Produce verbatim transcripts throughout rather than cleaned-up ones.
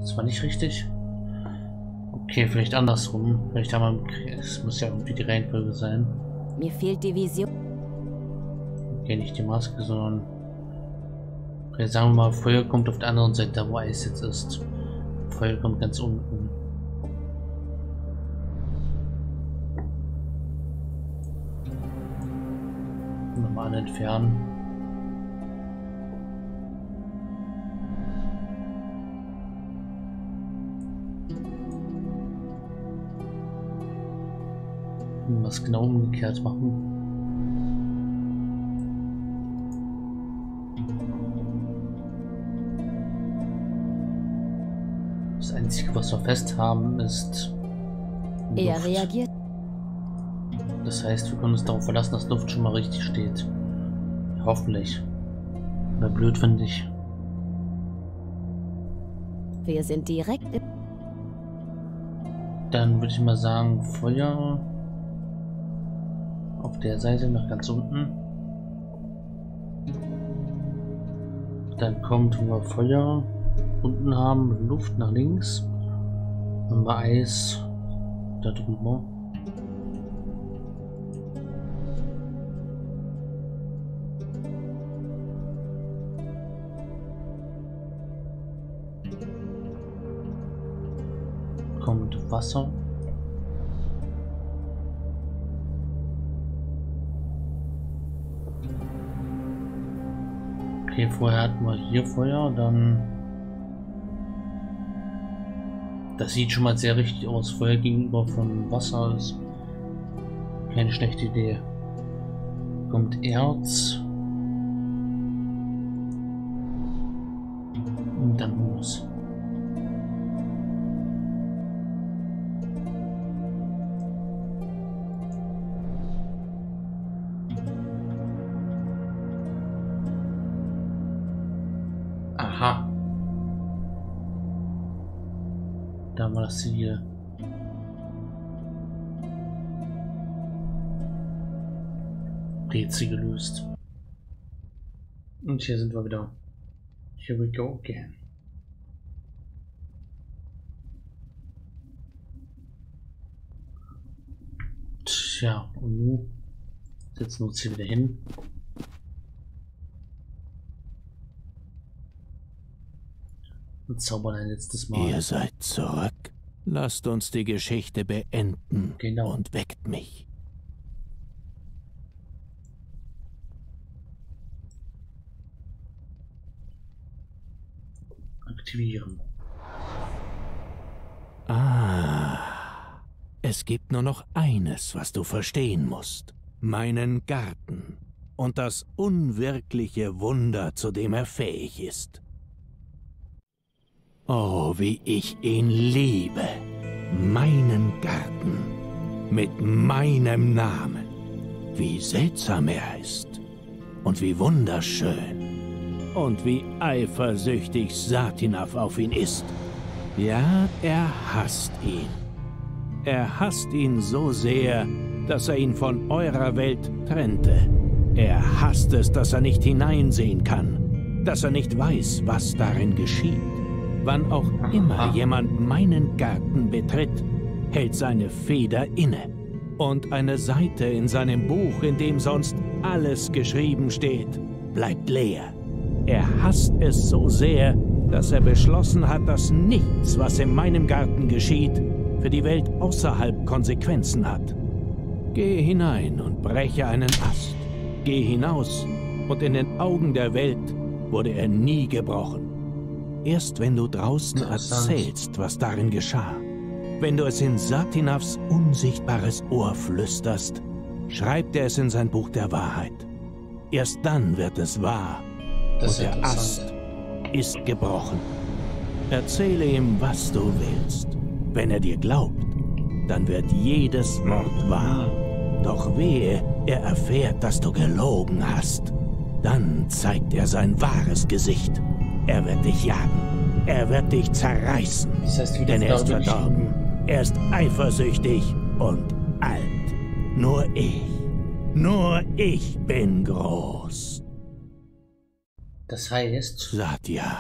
Das war nicht richtig. Okay, vielleicht andersrum. Vielleicht haben wir... Es muss ja irgendwie die Reihenfolge sein. Mir fehlt die Vision. Okay, nicht die Maske, sondern... Okay, sagen wir mal, Feuer kommt auf der anderen Seite, da wo Eis jetzt ist. Feuer kommt ganz unten. Nochmal entfernen. Was genau umgekehrt machen. Das Einzige, was wir fest haben, ist Luft. Er reagiert. Das heißt, wir können uns darauf verlassen, dass Luft schon mal richtig steht. Hoffentlich. Wäre blöd, finde ich. Wir sind direkt im... Dann würde ich mal sagen, Feuer auf der Seite nach ganz unten. Dann kommt, wenn wir Feuer unten haben, Luft nach links. Wenn wir Eis da drüber. Kommt Wasser. Okay, vorher hatten wir hier Feuer, dann... Das sieht schon mal sehr richtig aus. Feuer gegenüber von Wasser ist keine schlechte Idee. Kommt Erz. Und dann Moos. Aha. Da haben wir das Ziel. Rätsel gelöst. Und hier sind wir wieder. Here we go again. Tja, und nun setzen wir uns hier wieder hin. Und zaubern ein letztes Mal. Ihr seid zurück. Lasst uns die Geschichte beenden. Genau. Und weckt mich. Aktivieren. Ah. Es gibt nur noch eines, was du verstehen musst. Meinen Garten. Und das unwirkliche Wunder, zu dem er fähig ist. Oh, wie ich ihn liebe. Meinen Garten. Mit meinem Namen. Wie seltsam er ist. Und wie wunderschön. Und wie eifersüchtig Satinav auf ihn ist. Ja, er hasst ihn. Er hasst ihn so sehr, dass er ihn von eurer Welt trennte. Er hasst es, dass er nicht hineinsehen kann. Dass er nicht weiß, was darin geschieht. Wann auch immer jemand meinen Garten betritt, hält seine Feder inne. Und eine Seite in seinem Buch, in dem sonst alles geschrieben steht, bleibt leer. Er hasst es so sehr, dass er beschlossen hat, dass nichts, was in meinem Garten geschieht, für die Welt außerhalb Konsequenzen hat. Gehe hinein und breche einen Ast. Geh hinaus, und in den Augen der Welt wurde er nie gebrochen. Erst wenn du draußen erzählst, was darin geschah, wenn du es in Satinavs unsichtbares Ohr flüsterst, schreibt er es in sein Buch der Wahrheit. Erst dann wird es wahr, und der Ast ist gebrochen. Erzähle ihm, was du willst. Wenn er dir glaubt, dann wird jedes Wort wahr. Doch wehe, er erfährt, dass du gelogen hast. Dann zeigt er sein wahres Gesicht. Er wird dich jagen. Er wird dich zerreißen. Das heißt, denn er ist verdorben. Er ist eifersüchtig und alt. Nur ich. Nur ich bin groß. Das heißt... Satya,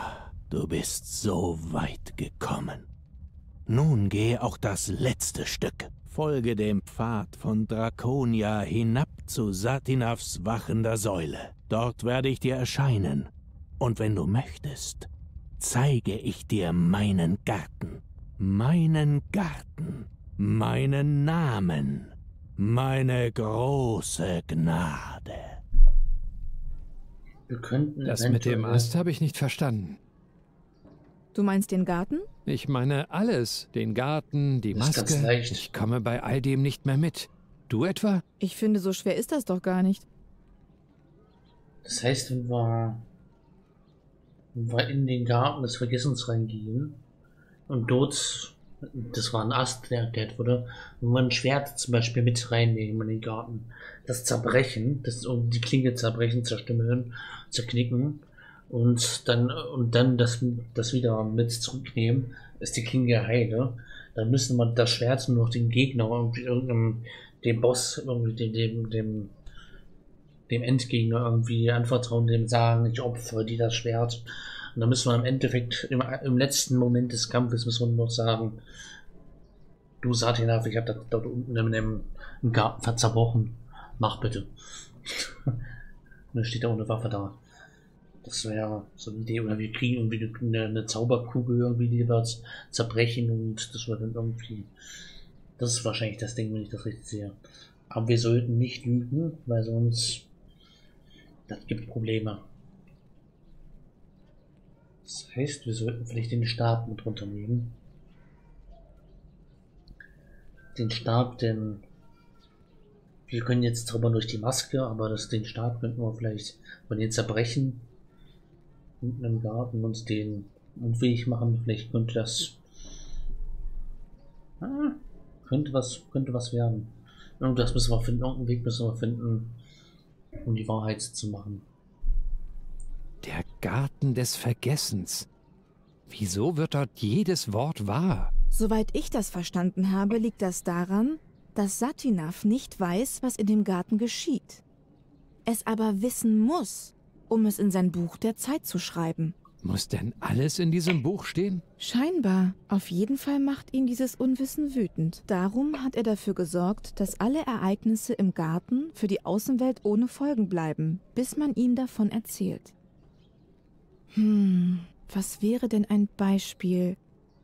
Du bist so weit gekommen. Nun gehe auch das letzte Stück. Folge dem Pfad von Draconia hinab zu Satinavs wachender Säule. Dort werde ich dir erscheinen. Und wenn du möchtest, zeige ich dir meinen Garten. Meinen Garten. Meinen Namen. Meine große Gnade. Wir könnten Das mit dem Ast habe ich nicht verstanden. Du meinst den Garten? Ich meine alles. Den Garten, die Das ist ganz Maske. leicht. Ich komme bei all dem nicht mehr mit. Du etwa? Ich finde, so schwer ist das doch gar nicht. Das heißt, wenn wir, wenn wir in den Garten des Vergessens reingehen und dort, das war ein Ast, der erklärt wurde, wenn wir ein Schwert zum Beispiel mit reinnehmen in den Garten, das zerbrechen, das um die Klinge zerbrechen, zerstümmeln, zerknicken und dann und dann das, das wieder mit zurücknehmen, ist die Klinge heile. Dann müssen wir das Schwert nur noch den Gegner, irgendwie irgendeinem, dem Boss, irgendwie dem, dem, dem dem Endgegner irgendwie anvertrauen, dem sagen, ich opfere dir das Schwert. Und dann müssen wir im Endeffekt, im, im letzten Moment des Kampfes, müssen wir nur noch sagen, du Satinav, ich habe das dort unten im, im, im Garten zerbrochen. Mach bitte. Und dann steht er ohne Waffe da. Das wäre so eine Idee. Oder wir kriegen irgendwie eine, eine Zauberkugel, irgendwie, die wird zerbrechen und das wird dann irgendwie. Das ist wahrscheinlich das Ding, wenn ich das richtig sehe. Aber wir sollten nicht lügen, weil sonst. Das gibt Probleme. Das heißt, wir sollten vielleicht den Stab mit runternehmen. Den Stab, denn wir können jetzt drüber durch die Maske, aber das, den Stab könnten wir vielleicht von den zerbrechen unten im Garten und den unfähig machen. Vielleicht könnte das ah, könnte was könnte was werden. Irgendwas müssen wir finden, irgendeinen Weg müssen wir finden, um die Wahrheit zu machen. Der Garten des Vergessens. Wieso wird dort jedes Wort wahr? Soweit ich das verstanden habe, liegt das daran, dass Satinav nicht weiß, was in dem Garten geschieht. Es aber wissen muss, um es in sein Buch der Zeit zu schreiben. Muss denn alles in diesem Buch stehen? Scheinbar. Auf jeden Fall macht ihn dieses Unwissen wütend. Darum hat er dafür gesorgt, dass alle Ereignisse im Garten für die Außenwelt ohne Folgen bleiben, bis man ihm davon erzählt. Hm, was wäre denn ein Beispiel?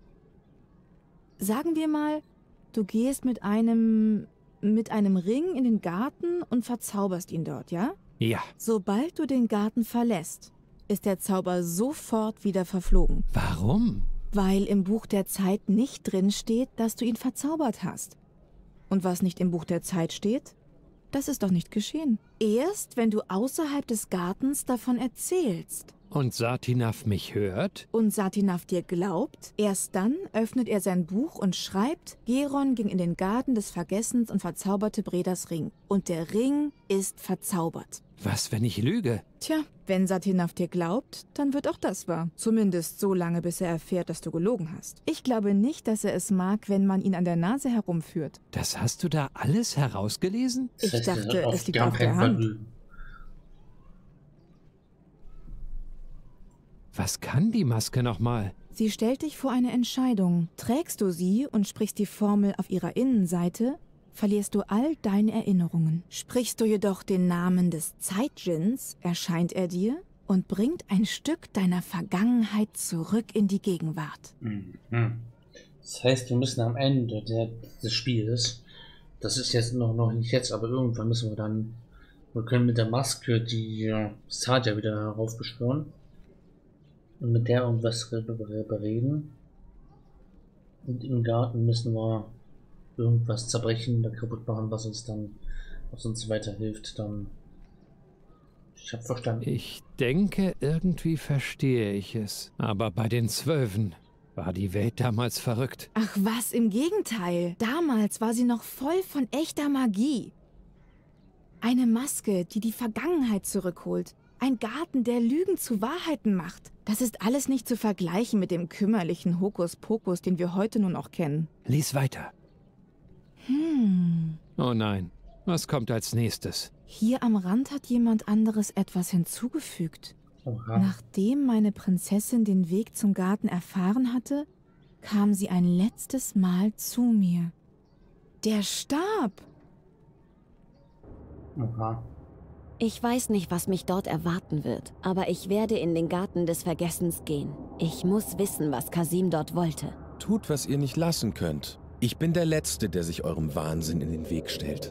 Sagen wir mal, du gehst mit einem, mit einem Ring in den Garten und verzauberst ihn dort, ja? Ja. Sobald du den Garten verlässt, ist der Zauber sofort wieder verflogen. Warum? Weil im Buch der Zeit nicht drin steht, dass du ihn verzaubert hast. Und was nicht im Buch der Zeit steht, das ist doch nicht geschehen. Erst, wenn du außerhalb des Gartens davon erzählst. Und Satinav mich hört? Und Satinav dir glaubt, erst dann öffnet er sein Buch und schreibt, Geron ging in den Garten des Vergessens und verzauberte Bredas Ring. Und der Ring ist verzaubert. Was, wenn ich lüge? Tja, wenn Satinav dir glaubt, dann wird auch das wahr. Zumindest so lange, bis er erfährt, dass du gelogen hast. Ich glaube nicht, dass er es mag, wenn man ihn an der Nase herumführt. Das hast du da alles herausgelesen? Ich Das heißt, dachte, auf es liegt gar auf der keinen Fall Hand. lügen. Was kann die Maske nochmal? Sie stellt dich vor eine Entscheidung. Trägst du sie und sprichst die Formel auf ihrer Innenseite, verlierst du all deine Erinnerungen. Sprichst du jedoch den Namen des Zeitdjinns, erscheint er dir und bringt ein Stück deiner Vergangenheit zurück in die Gegenwart. Mhm. Das heißt, wir müssen am Ende der, des Spiels, das ist jetzt noch, noch nicht jetzt, aber irgendwann müssen wir dann, wir können mit der Maske die Sadia wieder heraufbeschwören und mit der irgendwas bereden. Und im Garten müssen wir irgendwas zerbrechen, da kaputt machen, was uns dann, was uns weiterhilft, dann. Ich hab verstanden. Ich denke, irgendwie verstehe ich es. Aber bei den Zwölfen war die Welt damals verrückt. Ach was, im Gegenteil. Damals war sie noch voll von echter Magie. Eine Maske, die die Vergangenheit zurückholt. Ein Garten, der Lügen zu Wahrheiten macht. Das ist alles nicht zu vergleichen mit dem kümmerlichen Hokuspokus, den wir heute nur noch kennen. Lies weiter. Hm. Oh nein, was kommt als nächstes? Hier am Rand hat jemand anderes etwas hinzugefügt. Oha. Nachdem meine Prinzessin den Weg zum Garten erfahren hatte, kam sie ein letztes Mal zu mir. Der Stab! Oha. Ich weiß nicht, was mich dort erwarten wird, aber ich werde in den Garten des Vergessens gehen. Ich muss wissen, was Kasim dort wollte. Tut, was ihr nicht lassen könnt. Ich bin der Letzte, der sich eurem Wahnsinn in den Weg stellt.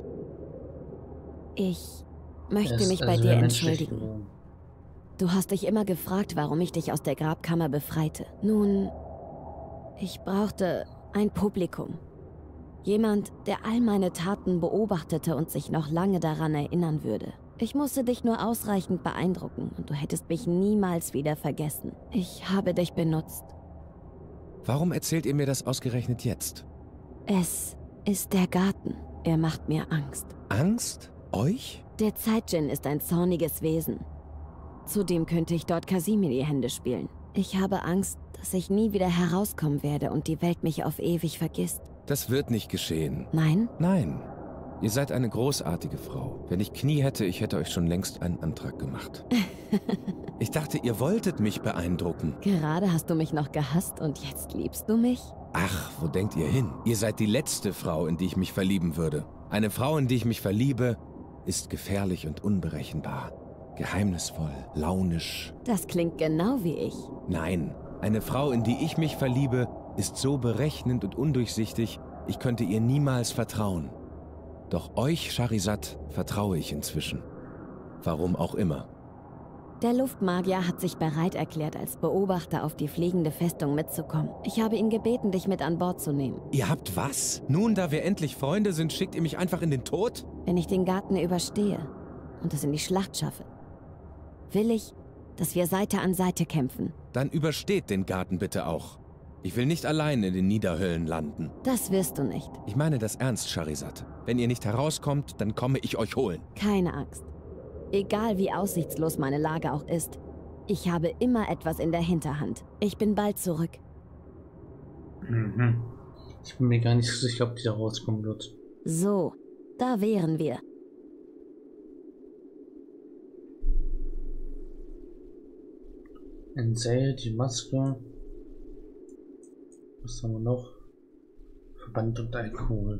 Ich möchte Es- mich es bei dir wäre menschlich entschuldigen. gewesen. Du hast dich immer gefragt, warum ich dich aus der Grabkammer befreite. Nun, ich brauchte ein Publikum. Jemand, der all meine Taten beobachtete und sich noch lange daran erinnern würde. Ich musste dich nur ausreichend beeindrucken und du hättest mich niemals wieder vergessen. Ich habe dich benutzt. Warum erzählt ihr mir das ausgerechnet jetzt? Es ist der Garten. Er macht mir Angst. Angst? Euch? Der Zeitdjinn ist ein zorniges Wesen. Zudem könnte ich dort Kasim in die Hände spielen. Ich habe Angst, dass ich nie wieder herauskommen werde und die Welt mich auf ewig vergisst. Das wird nicht geschehen. Nein? Nein. Ihr seid eine großartige Frau. Wenn ich Knie hätte, ich hätte euch schon längst einen Antrag gemacht. Ich dachte, ihr wolltet mich beeindrucken. Gerade hast du mich noch gehasst und jetzt liebst du mich? Ach, wo denkt ihr hin? Ihr seid die letzte Frau, in die ich mich verlieben würde. Eine Frau, in die ich mich verliebe, ist gefährlich und unberechenbar. Geheimnisvoll, launisch. Das klingt genau wie ich. Nein, eine Frau, in die ich mich verliebe, ist so berechnend und undurchsichtig, ich könnte ihr niemals vertrauen. Doch euch, Charizard, vertraue ich inzwischen. Warum auch immer. Der Luftmagier hat sich bereit erklärt, als Beobachter auf die fliegende Festung mitzukommen. Ich habe ihn gebeten, dich mit an Bord zu nehmen. Ihr habt was? Nun, da wir endlich Freunde sind, schickt ihr mich einfach in den Tod? Wenn ich den Garten überstehe und es in die Schlacht schaffe, will ich, dass wir Seite an Seite kämpfen. Dann übersteht den Garten bitte auch. Ich will nicht allein in den Niederhöllen landen. Das wirst du nicht. Ich meine das ernst, Charizard. Wenn ihr nicht herauskommt, dann komme ich euch holen. Keine Angst. Egal wie aussichtslos meine Lage auch ist, ich habe immer etwas in der Hinterhand. Ich bin bald zurück. Mhm. Ich bin mir gar nicht so sicher, ob die da rauskommen wird. So, da wären wir. Ein Seil, die Maske. Was haben wir noch? Verband und Alkohol.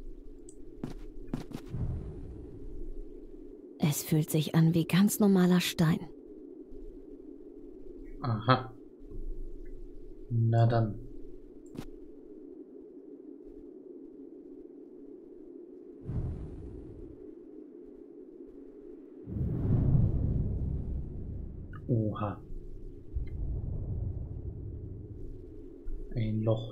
Es fühlt sich an wie ganz normaler Stein. Aha. Na dann. Oha. Ein Loch.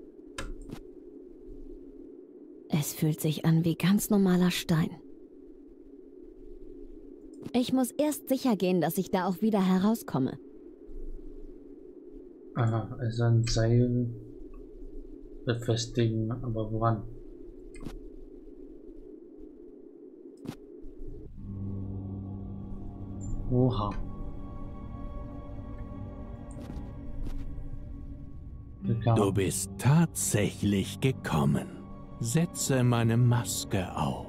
Es fühlt sich an wie ganz normaler Stein. Ich muss erst sicher gehen, dass ich da auch wieder herauskomme. Aha, also ein Seil befestigen, aber woran? Oha. Du bist tatsächlich gekommen. Setze meine Maske auf.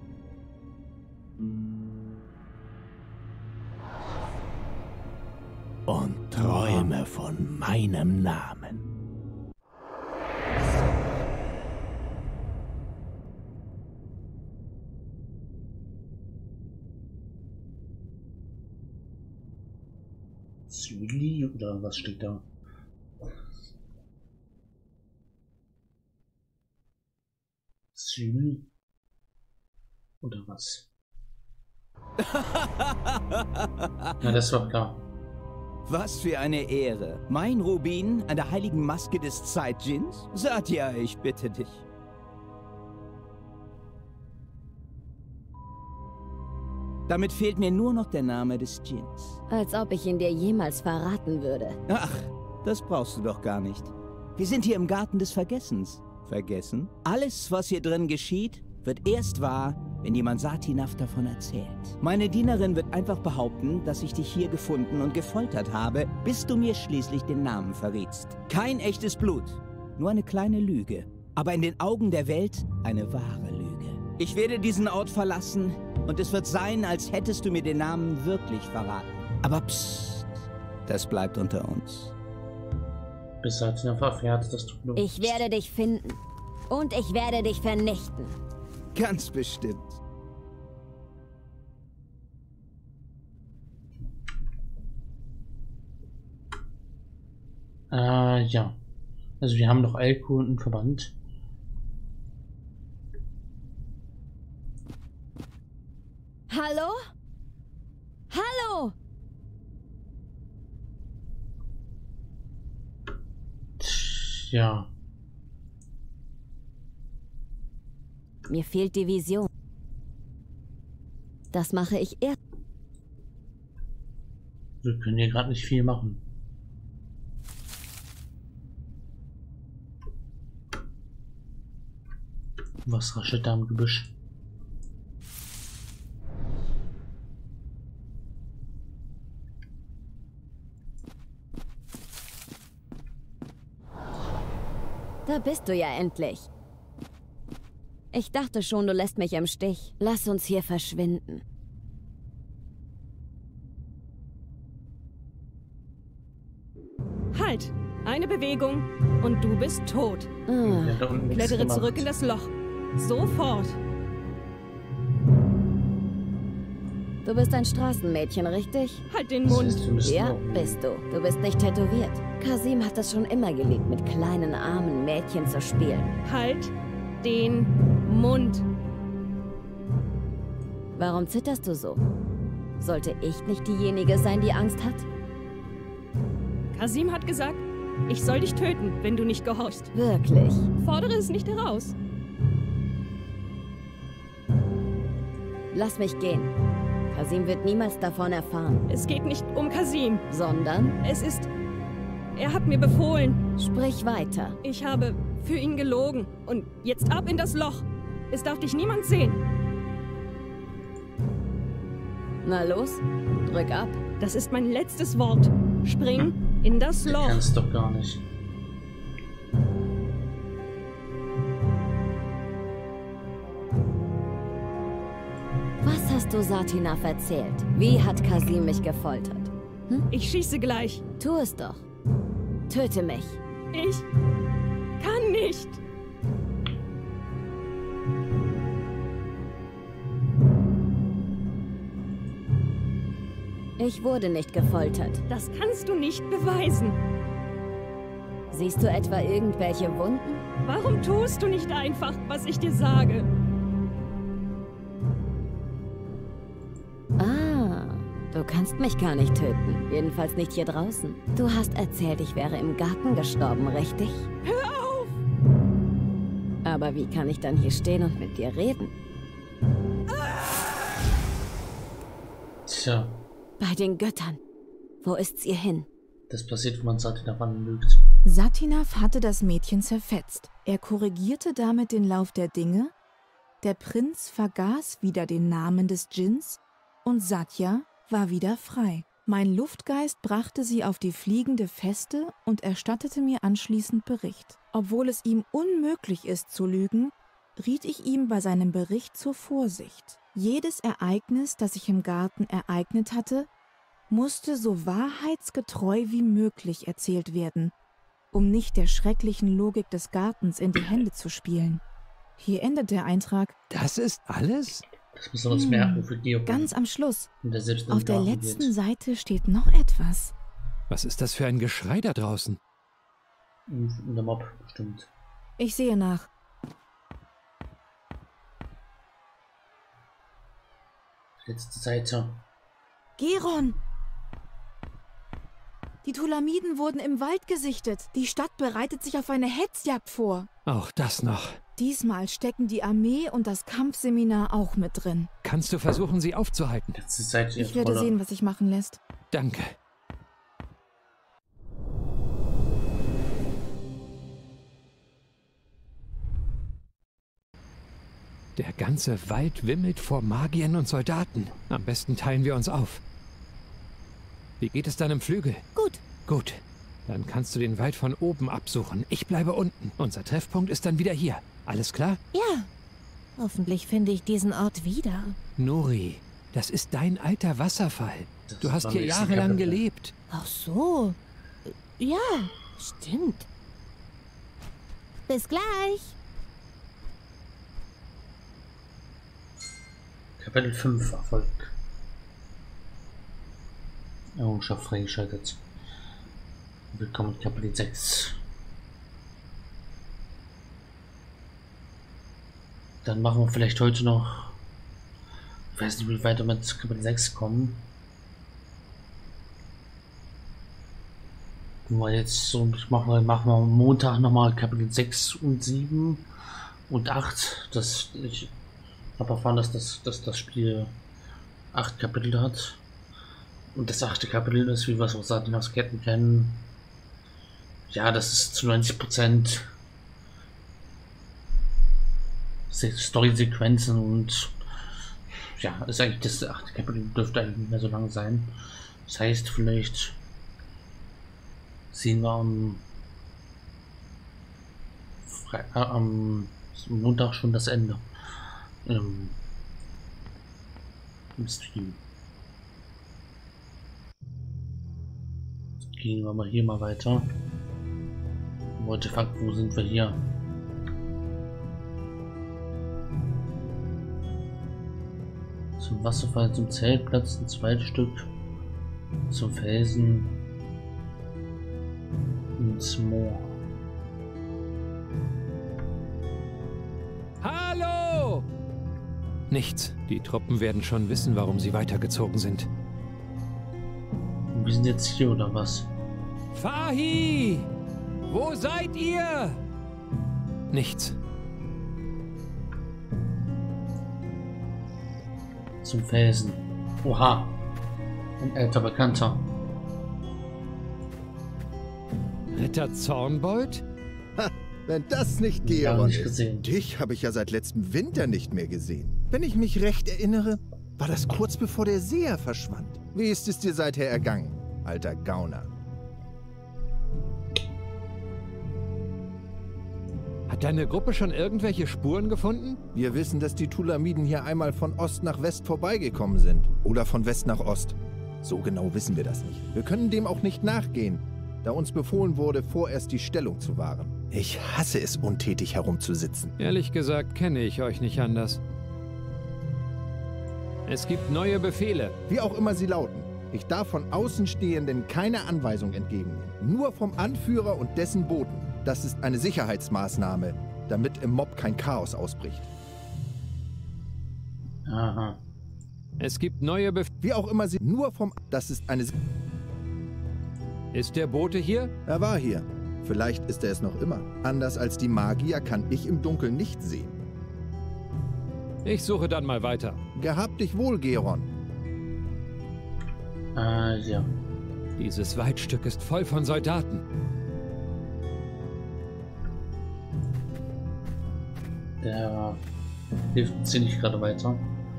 Und träume von meinem Namen. Süli oder was steht da? Süli oder was? Na, das war klar. Was für eine Ehre. Mein Rubin an der heiligen Maske des Zeitdjinns? Satya, ich bitte dich. Damit fehlt mir nur noch der Name des Djinns. Als ob ich ihn dir jemals verraten würde. Ach, das brauchst du doch gar nicht. Wir sind hier im Garten des Vergessens. Vergessen? Alles, was hier drin geschieht, wird erst wahr, wenn jemand Satinaf davon erzählt. Meine Dienerin wird einfach behaupten, dass ich dich hier gefunden und gefoltert habe, bis du mir schließlich den Namen verrätst. Kein echtes Blut, nur eine kleine Lüge. Aber in den Augen der Welt eine wahre Lüge. Ich werde diesen Ort verlassen und es wird sein, als hättest du mir den Namen wirklich verraten. Aber psst, das bleibt unter uns. Bis Satina erfährt, dass du genug Ich bist. werde dich finden. Und ich werde dich vernichten. Ganz bestimmt. Äh, ja. Also wir haben noch Elko und einen Verband. Hallo? Hallo? Ja. Mir fehlt die Vision. Das mache ich erst. Wir können hier gerade nicht viel machen. Was raschelt da im Gebüsch? Da bist du ja endlich. Ich dachte schon, du lässt mich im Stich. Lass uns hier verschwinden. Halt! Eine Bewegung und du bist tot. Ah, Ja, da unten nichts Klettere gemacht. zurück in das Loch. Sofort. du bist ein Straßenmädchen, richtig? Halt den Das Mund. heißt, wir müssen Ja, auch- bist du. Du bist nicht tätowiert. Kasim hat es schon immer geliebt, mit kleinen, armen Mädchen zu spielen. Halt den Mund. Warum zitterst du so? Sollte ich nicht diejenige sein, die Angst hat? Kasim hat gesagt, ich soll dich töten, wenn du nicht gehorchst. Wirklich? Fordere es nicht heraus. Lass mich gehen. Kasim wird niemals davon erfahren. Es geht nicht um Kasim. Sondern? Es ist... Er hat mir befohlen. Sprich weiter. Ich habe für ihn gelogen. Und jetzt ab in das Loch. Es darf dich niemand sehen. Na los, drück ab. Das ist mein letztes Wort. Spring in das Du Loch. kannst doch gar nicht. Was hast du Satinaf erzählt? Wie hat Kasim mich gefoltert? Ich schieße gleich. Tu es doch. Töte mich. Ich kann nicht. Ich wurde nicht gefoltert. Das kannst du nicht beweisen. Siehst du etwa irgendwelche Wunden? Warum tust du nicht einfach, was ich dir sage? Ah, du kannst mich gar nicht töten. Jedenfalls nicht hier draußen. Du hast erzählt, ich wäre im Garten gestorben, richtig? Hör auf! Aber wie kann ich dann hier stehen und mit dir reden? Tja, Bei den Göttern. Wo ist's ihr hin? das passiert, wenn man Satina anlügt. Satinaf hatte das Mädchen zerfetzt. Er korrigierte damit den Lauf der Dinge. Der Prinz vergaß wieder den Namen des Djinns und Satya war wieder frei. Mein Luftgeist brachte sie auf die fliegende Feste und erstattete mir anschließend Bericht. Obwohl es ihm unmöglich ist zu lügen, riet ich ihm bei seinem Bericht zur Vorsicht. Jedes Ereignis, das sich im Garten ereignet hatte, musste so wahrheitsgetreu wie möglich erzählt werden, um nicht der schrecklichen Logik des Gartens in die Hände zu spielen. Hier endet der Eintrag. Das ist alles? Das müssen wir uns Hm, merken für Georg. Ganz am Schluss. Und der selbst in Auf den der Garten letzten geht. Seite steht noch etwas. Was ist das für ein Geschrei da draußen? In in der Mob, bestimmt. Ich sehe nach. Letzte Seite. Geron! Die Tulamiden wurden im Wald gesichtet. Die Stadt bereitet sich auf eine Hetzjagd vor. Auch das noch. Diesmal stecken die Armee und das Kampfseminar auch mit drin. Kannst du versuchen, sie aufzuhalten? Letzte Seite. Ich werde Rolle. sehen, was sich machen lässt. Danke. Der ganze Wald wimmelt vor Magiern und Soldaten. Am besten teilen wir uns auf. Wie geht es deinem Flügel? Gut. Gut. Dann kannst du den Wald von oben absuchen. Ich bleibe unten. Unser Treffpunkt ist dann wieder hier. Alles klar? Ja. Hoffentlich finde ich diesen Ort wieder. Nuri, das ist dein alter Wasserfall. Du Das hast war hier nächsten jahrelang Kapitel. gelebt. Ach so. Ja, stimmt. Bis gleich. Kapitel fünf Erfolg. Errungenschaft freigeschaltet. Willkommen in Kapitel sechs. Dann machen wir vielleicht heute noch. Ich weiß nicht, wie weit wir mit Kapitel sechs kommen. Nur jetzt so, ich mache mal, machen wir Montag nochmal Kapitel sechs und sieben und acht. Das, ich habe erfahren, dass das, dass das Spiel acht Kapitel hat. Und das achte Kapitel ist, wie wir es aus Satinas Ketten kennen. Ja, das ist zu neunzig Prozent Story-Sequenzen und ja, ist eigentlich das achte Kapitel, dürfte eigentlich nicht mehr so lang sein. Das heißt, vielleicht sehen wir am, Fre äh, am Montag schon das Ende im, im Stream. Gehen wir mal hier mal weiter. Artefakt, wo sind wir hier? Zum Wasserfall, zum Zeltplatz, ein zweites Stück, zum Felsen, ins Moor. Hallo! Nichts. Die Truppen werden schon wissen, warum sie weitergezogen sind. Und wir sind jetzt hier, oder was? Fahi! Wo seid ihr? Nichts. Zum Felsen. Oha. Ein älter Bekannter. Ritter Zornbold? Ha, wenn das nicht Gar Geron nicht ist. gesehen. Dich habe ich ja seit letztem Winter nicht mehr gesehen. Wenn ich mich recht erinnere, war das kurz bevor der Seher verschwand. Wie ist es dir seither ergangen, alter Gauner? Hat deine Gruppe schon irgendwelche Spuren gefunden? Wir wissen, dass die Tulamiden hier einmal von Ost nach West vorbeigekommen sind. Oder von West nach Ost. So genau wissen wir das nicht. Wir können dem auch nicht nachgehen, da uns befohlen wurde, vorerst die Stellung zu wahren. Ich hasse es, untätig herumzusitzen. Ehrlich gesagt kenne ich euch nicht anders. Es gibt neue Befehle. Wie auch immer sie lauten. Ich darf von Außenstehenden keine Anweisung entgegennehmen. Nur vom Anführer und dessen Boten. Das ist eine Sicherheitsmaßnahme, damit im Mob kein Chaos ausbricht. Aha. Es gibt neue Befehle. Wie auch immer sie... Nur vom... Das ist eine... Ist der Bote hier? Er war hier. Vielleicht ist er es noch immer. Anders als die Magier kann ich im Dunkeln nicht sehen. Ich suche dann mal weiter. Gehabt dich wohl, Geron. Äh, ja. Dieses Waldstück ist voll von Soldaten. Der hilft uns hier nicht gerade weiter.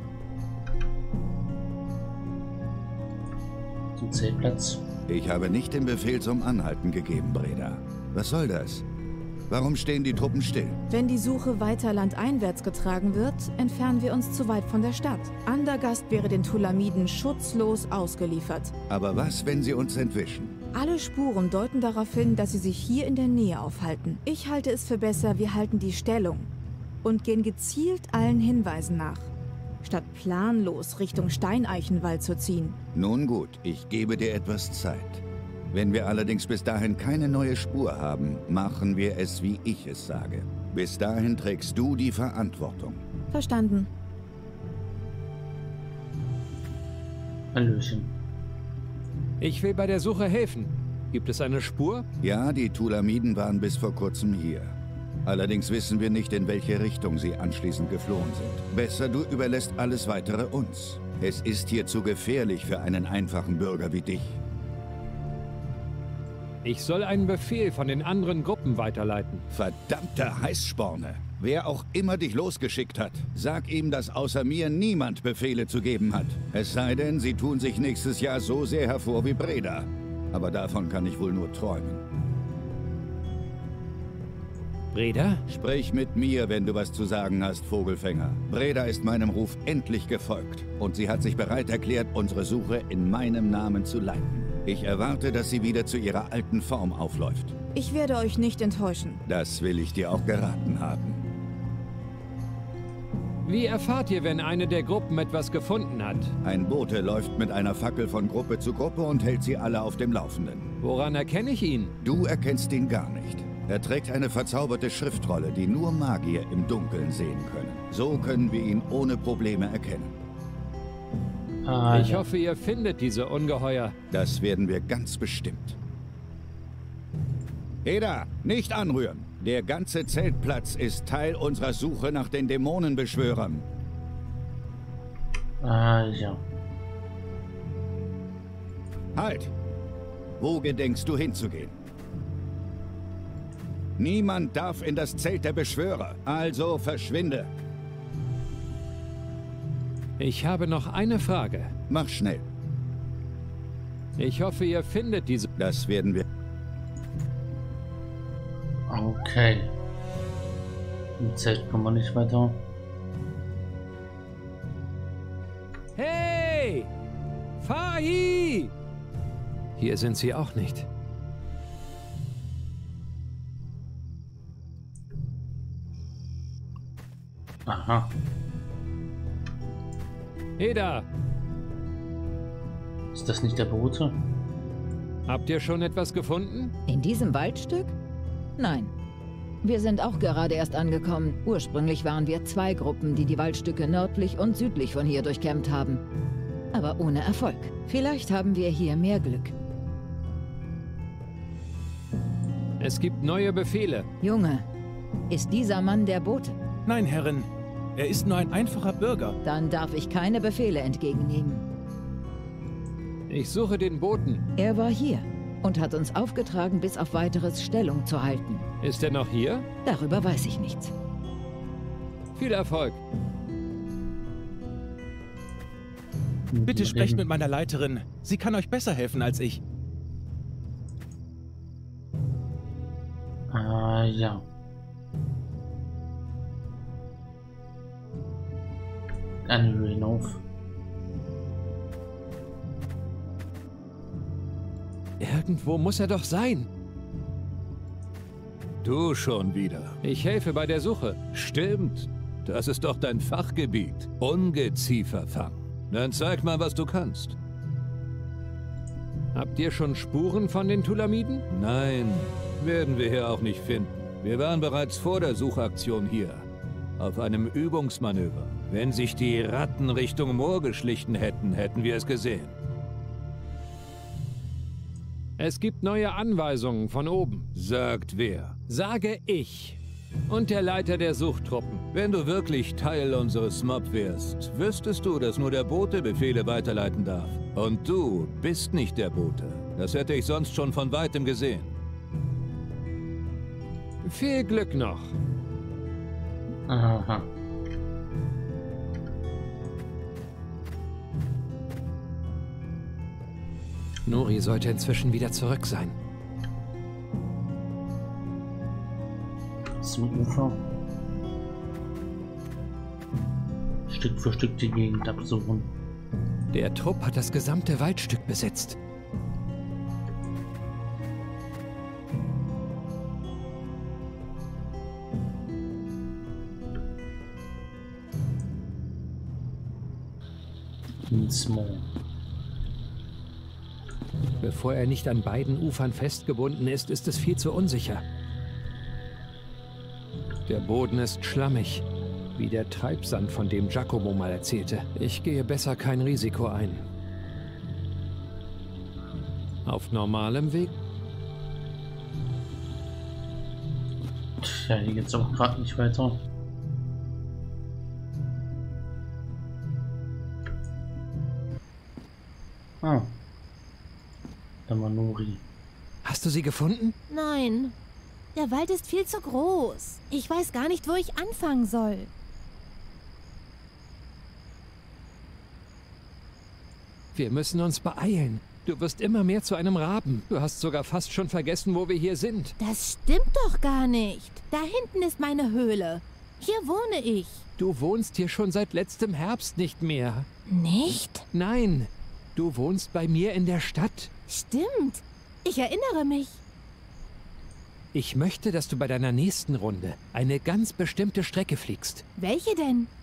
Zum Zeltplatz. Ich habe nicht den Befehl zum Anhalten gegeben, Breda. Was soll das? Warum stehen die Truppen still? Wenn die Suche weiter landeinwärts getragen wird, entfernen wir uns zu weit von der Stadt. Andergast wäre den Tulamiden schutzlos ausgeliefert. Aber was, wenn sie uns entwischen? Alle Spuren deuten darauf hin, dass sie sich hier in der Nähe aufhalten. Ich halte es für besser, wir halten die Stellung und gehen gezielt allen Hinweisen nach, statt planlos Richtung Steineichenwald zu ziehen. Nun gut, ich gebe dir etwas Zeit. Wenn wir allerdings bis dahin keine neue Spur haben, machen wir es, wie ich es sage. Bis dahin trägst du die Verantwortung. Verstanden. Hallöchen. Ich will bei der Suche helfen. Gibt es eine Spur? Ja, die Tulamiden waren bis vor kurzem hier. Allerdings wissen wir nicht, in welche Richtung sie anschließend geflohen sind. Besser, du überlässt alles Weitere uns. Es ist hier zu gefährlich für einen einfachen Bürger wie dich. Ich soll einen Befehl von den anderen Gruppen weiterleiten. Verdammte Heißsporne! Wer auch immer dich losgeschickt hat, sag ihm, dass außer mir niemand Befehle zu geben hat. Es sei denn, sie tun sich nächstes Jahr so sehr hervor wie Breda. Aber davon kann ich wohl nur träumen. Breda? Sprich mit mir, wenn du was zu sagen hast, Vogelfänger. Breda ist meinem Ruf endlich gefolgt und sie hat sich bereit erklärt, unsere Suche in meinem Namen zu leiten. Ich erwarte, dass sie wieder zu ihrer alten Form aufläuft. Ich werde euch nicht enttäuschen. Das will ich dir auch geraten haben. Wie erfahrt ihr, wenn eine der Gruppen etwas gefunden hat? Ein Bote läuft mit einer Fackel von Gruppe zu Gruppe und hält sie alle auf dem Laufenden. Woran erkenne ich ihn? Du erkennst ihn gar nicht. Er trägt eine verzauberte Schriftrolle, die nur Magier im Dunkeln sehen können. So können wir ihn ohne Probleme erkennen. Ah, ich ja. hoffe, ihr findet diese Ungeheuer. Das werden wir ganz bestimmt. Eda, nicht anrühren! Der ganze Zeltplatz ist Teil unserer Suche nach den Dämonenbeschwörern. Ah, ja. Halt! Wo gedenkst du hinzugehen? Niemand darf in das Zelt der Beschwörer, also verschwinde. Ich habe noch eine Frage. Mach schnell. Ich hoffe, ihr findet diese... Das werden wir... Okay. Im Zelt kommen wir nicht weiter. Hey! Fahi! Hier sind sie auch nicht. Aha. Eda! Ist das nicht der Bote? Habt ihr schon etwas gefunden? In diesem Waldstück? Nein. Wir sind auch gerade erst angekommen. Ursprünglich waren wir zwei Gruppen, die die Waldstücke nördlich und südlich von hier durchkämmt haben. Aber ohne Erfolg. Vielleicht haben wir hier mehr Glück. Es gibt neue Befehle. Junge, ist dieser Mann der Bote? Nein, Herrin. Er ist nur ein einfacher Bürger. Dann darf ich keine Befehle entgegennehmen. Ich suche den Boten. Er war hier und hat uns aufgetragen, bis auf Weiteres Stellung zu halten. Ist er noch hier? Darüber weiß ich nichts. Viel Erfolg. Bitte sprecht mit meiner Leiterin. Sie kann euch besser helfen als ich. Ah, ja. Eine Höhe hinauf. Irgendwo muss er doch sein. Du schon wieder. Ich helfe bei der Suche. Stimmt. Das ist doch dein Fachgebiet. Ungezieferfang. Dann zeig mal, was du kannst. Habt ihr schon Spuren von den Tulamiden? Nein, werden wir hier auch nicht finden. Wir waren bereits vor der Suchaktion hier. Auf einem Übungsmanöver. Wenn sich die Ratten Richtung Moor geschlichen hätten, hätten wir es gesehen. Es gibt neue Anweisungen von oben. Sagt wer? Sage ich. Und der Leiter der Suchtruppen. Wenn du wirklich Teil unseres Mob wärst, wüsstest du, dass nur der Bote Befehle weiterleiten darf. Und du bist nicht der Bote. Das hätte ich sonst schon von weitem gesehen. Viel Glück noch. Aha. Nori sollte inzwischen wieder zurück sein. Zum Ufer. Stück für Stück die Gegend absuchen. Der Trupp hat das gesamte Waldstück besetzt. Ins Moor. Bevor er nicht an beiden Ufern festgebunden ist, ist es viel zu unsicher. Der Boden ist schlammig, wie der Treibsand, von dem Giacomo mal erzählte. Ich gehe besser kein Risiko ein. Auf normalem Weg? Tja, hier geht's auch gerade nicht weiter. Ah. Da war Nori. Hast du sie gefunden? Nein. Der Wald ist viel zu groß. Ich weiß gar nicht, wo ich anfangen soll. Wir müssen uns beeilen. Du wirst immer mehr zu einem Raben. Du hast sogar fast schon vergessen, wo wir hier sind. Das stimmt doch gar nicht. Da hinten ist meine Höhle. Hier wohne ich. Du wohnst hier schon seit letztem Herbst nicht mehr. Nicht? Nein, du wohnst bei mir in der Stadt. Stimmt. Ich erinnere mich. Ich möchte, dass du bei deiner nächsten Runde eine ganz bestimmte Strecke fliegst. Welche denn?